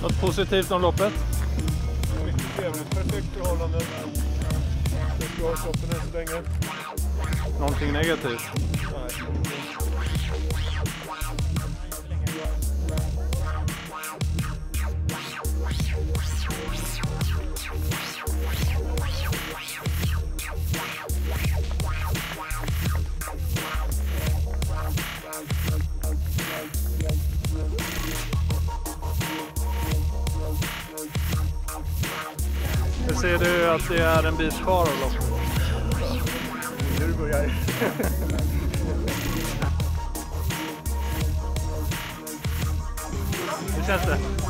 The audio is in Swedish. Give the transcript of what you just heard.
Något positivt om loppet? Mycket trevligt, perfekt förhållanden. Det är bra shoppen än så länge. Någonting negativt? Nej. Hur ser du att det är en bit kvar av loppet? Nu börjar Hur känns det?